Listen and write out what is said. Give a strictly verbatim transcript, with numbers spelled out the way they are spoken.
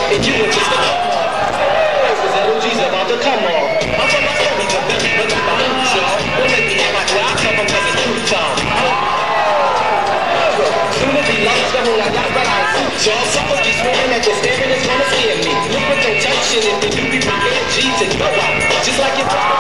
and you were just a come on. Cause L G's about to come on. I'm from my story, the best brother by who's y'all. Don't make me act like where I come from, cause it's true time. Soon as he lost the whole I got right out of y'all. Someone just swearing that the staring is gonna scare me. Look, but don't touch shit if you do be prepared, G to go out. Just like your